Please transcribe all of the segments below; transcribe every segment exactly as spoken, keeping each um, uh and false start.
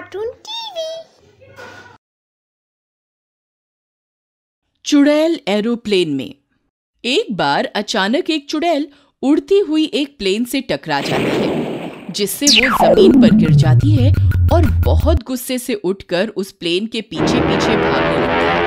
Cartoon TV. चुड़ैल aeroplane में। एक बार अचानक एक चुड़ैल उड़ती हुई एक प्लेन से टकरा जाती है, जिससे वो जमीन पर गिर जाती है और बहुत गुस्से से उठकर उस प्लेन के पीछे पीछे भागने लगती है।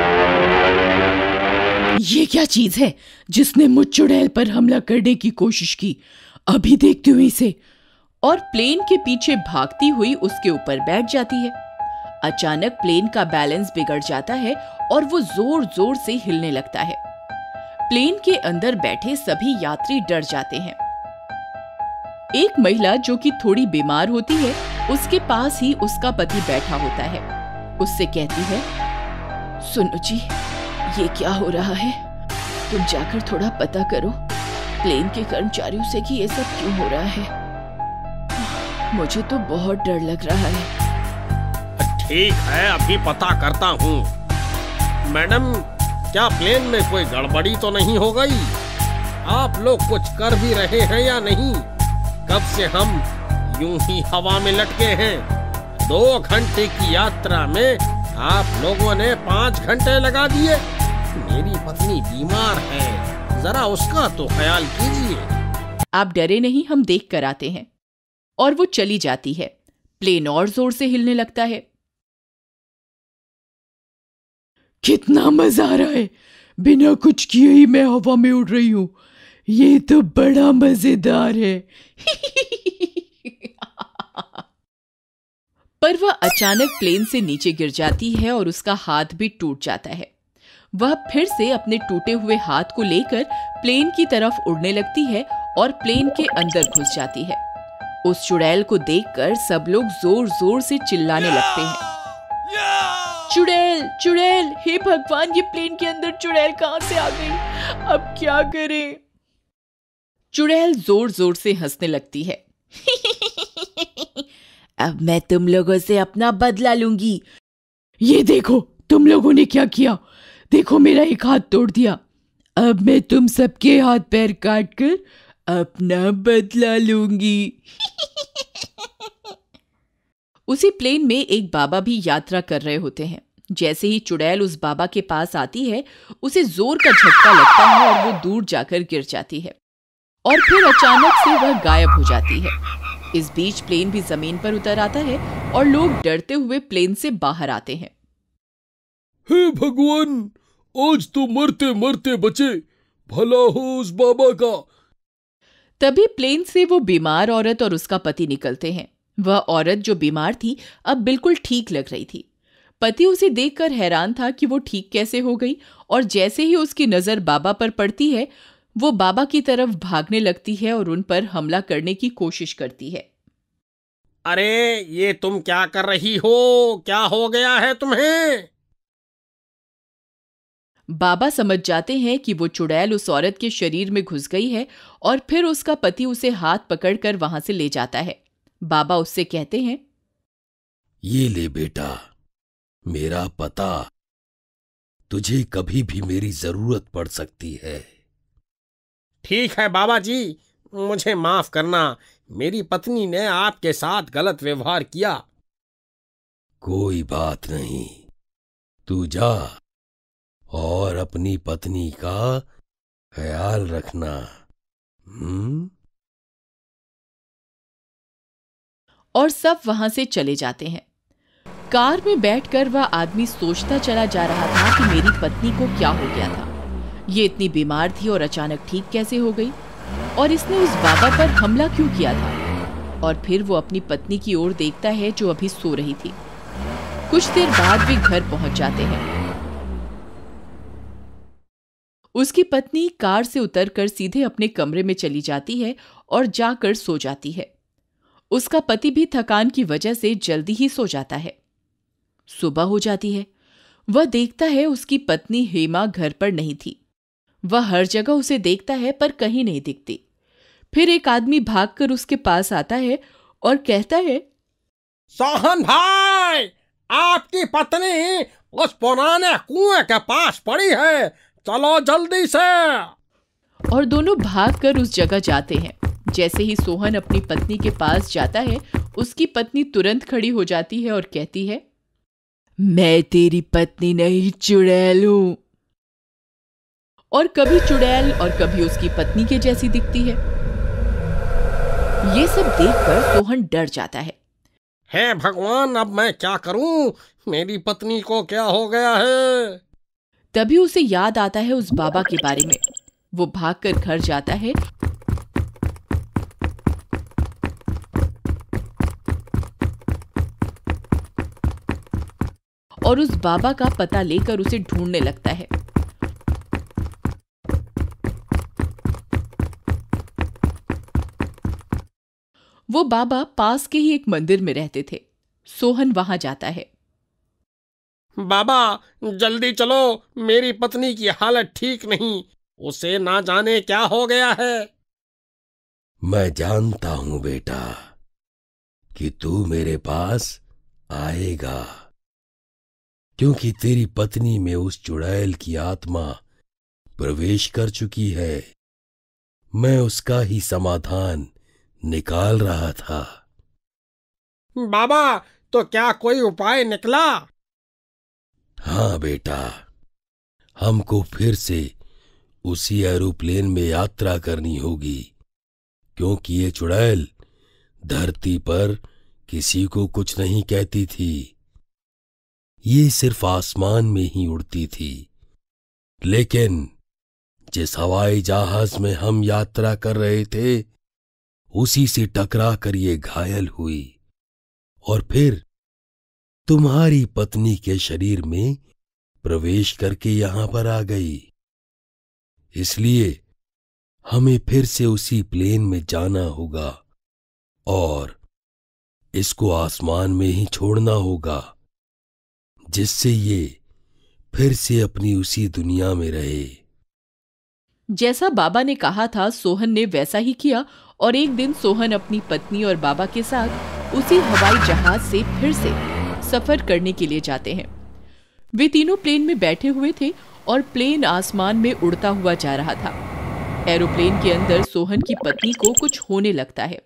ये क्या चीज है जिसने मुझ चुड़ैल पर हमला करने की कोशिश की? अभी देखती हूँ इसे। और प्लेन के पीछे भागती हुई उसके ऊपर बैठ जाती है। अचानक प्लेन का बैलेंस बिगड़ जाता है और वो जोर जोर से हिलने लगता है। प्लेन के अंदर बैठे सभी यात्री डर जाते हैं। एक महिला जो कि थोड़ी बीमार होती है, उसके पास ही उसका पति बैठा होता है। उससे कहती है, सुनो जी, ये क्या हो रहा है? तुम जाकर थोड़ा पता करो प्लेन के कर्मचारियों से कि ये सब क्यों हो रहा है। मुझे तो बहुत डर लग रहा है। ठीक है, अभी पता करता हूँ। मैडम, क्या प्लेन में कोई गड़बड़ी तो नहीं हो गई? आप लोग कुछ कर भी रहे हैं या नहीं? कब से हम यूं ही हवा में लटके हैं? दो घंटे की यात्रा में आप लोगों ने पाँच घंटे लगा दिए। मेरी पत्नी बीमार है, जरा उसका तो ख्याल कीजिए। आप डरे नहीं, हम देख कर आते हैं। और वो चली जाती है। प्लेन और जोर से हिलने लगता है। कितना मजा आ रहा है, बिना कुछ किए ही मैं हवा में उड़ रही हूँ। ये तो बड़ा मजेदार है। पर वह अचानक प्लेन से नीचे गिर जाती है और उसका हाथ भी टूट जाता है। वह फिर से अपने टूटे हुए हाथ को लेकर प्लेन की तरफ उड़ने लगती है और प्लेन के अंदर घुस जाती है। उस चुड़ैल को देखकर सब लोग जोर जोर से चिल्लाने लगते हैं, चुड़ैल, चुड़ैल, हे भगवान, ये प्लेन के अंदर चुड़ैल कहां से आ गई? अब क्या करें? चुड़ैल जोर जोर से हंसने लगती है। अब मैं तुम लोगों से अपना बदला लूंगी। ये देखो तुम लोगों ने क्या किया। देखो मेरा एक हाथ तोड़ दिया। अब मैं तुम सबके हाथ पैर काट कर अपना बदला लूंगी। उसी प्लेन में एक बाबा भी यात्रा कर रहे होते हैं। जैसे ही चुड़ैल उस बाबा के पास आती है, उसे जोर का झटका लगता है और वो दूर जाकर गिर जाती है और फिर अचानक से वह गायब हो जाती है। इस बीच प्लेन भी जमीन पर उतर आता है और लोग डरते हुए प्लेन से बाहर आते हैं। हे भगवान, आज तो मरते मरते बचे, भला हो उस बाबा का। तभी प्लेन से वो बीमार औरत और उसका पति निकलते हैं। वह औरत जो बीमार थी अब बिल्कुल ठीक लग रही थी। पति उसे देखकर हैरान था कि वो ठीक कैसे हो गई, और जैसे ही उसकी नजर बाबा पर पड़ती है, वो बाबा की तरफ भागने लगती है और उन पर हमला करने की कोशिश करती है। अरे ये तुम क्या कर रही हो? क्या हो गया है तुम्हें? बाबा समझ जाते हैं कि वो चुड़ैल उस औरत के शरीर में घुस गई है और फिर उसका पति उसे हाथ पकड़कर वहां से ले जाता है। बाबा उससे कहते हैं, ये ले बेटा, मेरा पता, तुझे कभी भी मेरी जरूरत पड़ सकती है। ठीक है बाबा जी, मुझे माफ करना। मेरी पत्नी ने आपके साथ गलत व्यवहार किया। कोई बात नहीं, तू जा और अपनी पत्नी का ख्याल रखना। हम्म? और सब वहां से चले जाते हैं। कार में बैठकर वह आदमी सोचता चला जा रहा था कि मेरी पत्नी को क्या हो गया था। ये इतनी बीमार थी और अचानक ठीक कैसे हो गई, और इसने उस बाबा पर हमला क्यों किया था। और फिर वो अपनी पत्नी की ओर देखता है जो अभी सो रही थी। कुछ देर बाद वे घर पहुंच जाते हैं। उसकी पत्नी कार से उतरकर सीधे अपने कमरे में चली जाती है और जाकर सो जाती है। उसका पति भी थकान की वजह से जल्दी ही सो जाता है। सुबह हो जाती है। वह देखता है उसकी पत्नी हेमा घर पर नहीं थी। वह हर जगह उसे देखता है पर कहीं नहीं दिखती। फिर एक आदमी भागकर उसके पास आता है और कहता है, सोहन भाई, आपकी पत्नी उस पुराने कुएं के पास पड़ी है, चलो जल्दी से। और दोनों भागकर उस जगह जाते हैं। जैसे ही सोहन अपनी पत्नी के पास जाता है, उसकी पत्नी तुरंत खड़ी हो जाती है और कहती है, मैं तेरी पत्नी नहीं चुड़ैल हूं। और कभी चुड़ैल और कभी उसकी पत्नी के जैसी दिखती है। ये सब देखकर सोहन डर जाता है। हे भगवान, अब मैं क्या करूं? मेरी पत्नी को क्या हो गया है? तभी उसे याद आता है उस बाबा के बारे में। वो भागकर घर जाता है और उस बाबा का पता लेकर उसे ढूंढने लगता है। वो बाबा पास के ही एक मंदिर में रहते थे। सोहन वहां जाता है। बाबा, जल्दी चलो, मेरी पत्नी की हालत ठीक नहीं, उसे ना जाने क्या हो गया है। मैं जानता हूं बेटा कि तू मेरे पास आएगा, क्योंकि तेरी पत्नी में उस चुड़ैल की आत्मा प्रवेश कर चुकी है। मैं उसका ही समाधान निकाल रहा था। बाबा, तो क्या कोई उपाय निकला? हाँ बेटा, हमको फिर से उसी एरोप्लेन में यात्रा करनी होगी, क्योंकि ये चुड़ैल धरती पर किसी को कुछ नहीं कहती थी। ये सिर्फ आसमान में ही उड़ती थी। लेकिन जिस हवाई जहाज में हम यात्रा कर रहे थे, उसी से टकरा कर ये घायल हुई और फिर तुम्हारी पत्नी के शरीर में प्रवेश करके यहां पर आ गई। इसलिए हमें फिर से उसी प्लेन में जाना होगा और इसको आसमान में ही छोड़ना होगा, जिससे ये फिर से अपनी उसी दुनिया में रहे। जैसा बाबा ने कहा था, सोहन ने वैसा ही किया और एक दिन सोहन अपनी पत्नी और बाबा के साथ उसी हवाई जहाज से फिर से सफर करने के लिए जाते हैं। वे तीनों प्लेन में बैठे हुए थे और प्लेन आसमान में उड़ता हुआ जा रहा था। एरोप्लेन के अंदर सोहन की पत्नी को कुछ होने लगता है।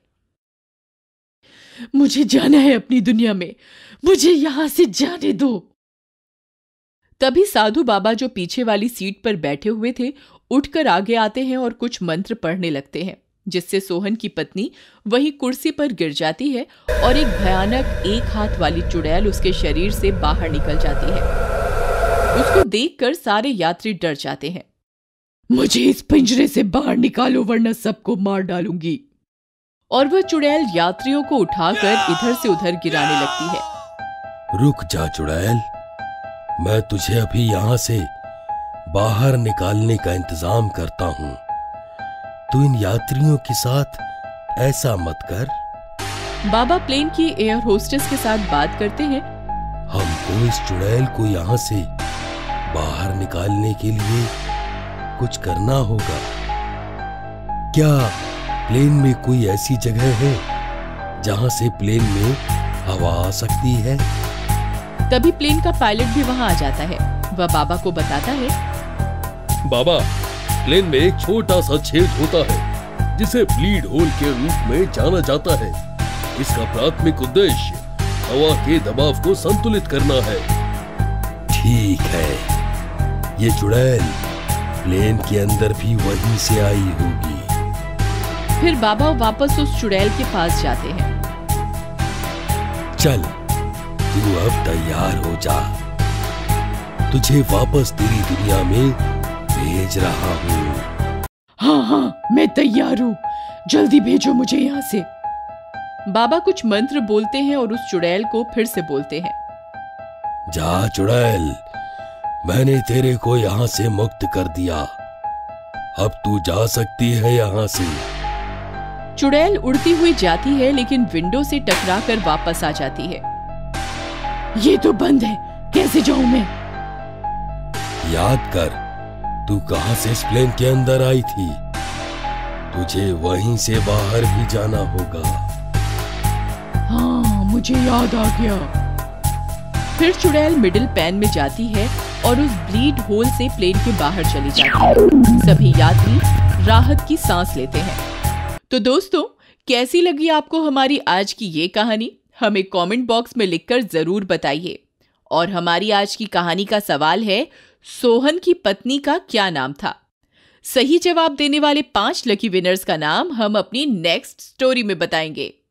मुझे जाना है अपनी दुनिया में, मुझे यहां से जाने दो। तभी साधु बाबा जो पीछे वाली सीट पर बैठे हुए थे उठकर आगे आते हैं और कुछ मंत्र पढ़ने लगते हैं, जिससे सोहन की पत्नी वही कुर्सी पर गिर जाती है और एक भयानक एक हाथ वाली चुड़ैल उसके शरीर से बाहर निकल जाती है। उसको देखकर सारे यात्री डर जाते हैं। मुझे इस पिंजरे से बाहर निकालो, वरना सबको मार डालूंगी। और वह चुड़ैल यात्रियों को उठाकर इधर से उधर गिराने लगती है। रुक जा चुड़ैल, मैं तुझे अभी यहां से बाहर निकालने का इंतजाम करता हूं। तू इन यात्रियों के साथ ऐसा मत कर। बाबा प्लेन की एयर होस्टेस के साथ बात करते हैं। हमको इस चुड़ैल को यहाँ से बाहर निकालने के लिए कुछ करना होगा। क्या प्लेन में कोई ऐसी जगह है जहाँ से प्लेन में हवा आ सकती है? तभी प्लेन का पायलट भी वहाँ आ जाता है। वह बाबा को बताता है, बाबा, प्लेन में एक छोटा सा छेद होता है जिसे ब्लीड होल के रूप में जाना जाता है। इसका प्राथमिक उद्देश्य हवा के दबाव को संतुलित करना है। ठीक है, ये चुड़ैल प्लेन के अंदर भी वहीं से आई होगी। फिर बाबा वापस उस चुड़ैल के पास जाते हैं। चल, तू अब तैयार हो जा, तुझे वापस तेरी दुनिया में भेज रहा हूँ। हाँ हाँ, मैं तैयार हूँ, जल्दी भेजो मुझे यहाँ से। बाबा कुछ मंत्र बोलते हैं और उस चुड़ैल को फिर से बोलते हैं, जा चुड़ैल, मैंने तेरे को यहाँ से मुक्त कर दिया, अब तू जा सकती है यहाँ से। चुड़ैल उड़ती हुई जाती है, लेकिन विंडो से टकराकर वापस आ जाती है। ये तो बंद है, कैसे जाऊं मैं? याद कर, तू कहाँ से इस प्लेन के अंदर आई थी? तुझे वहीं से बाहर भी जाना होगा। हाँ, मुझे याद आ गया। फिर चुड़ैल मिडिल पैन में जाती है और उस ब्लीड होल से प्लेन के बाहर चली जाती है। सभी यात्री राहत की सांस लेते हैं। तो दोस्तों, कैसी लगी आपको हमारी आज की ये कहानी? हमें कमेंट बॉक्स में लिखकर जरूर बताइए। और हमारी आज की कहानी का सवाल है, सोहन की पत्नी का क्या नाम था? सही जवाब देने वाले पांच लकी विनर्स का नाम हम अपनी नेक्स्ट स्टोरी में बताएंगे।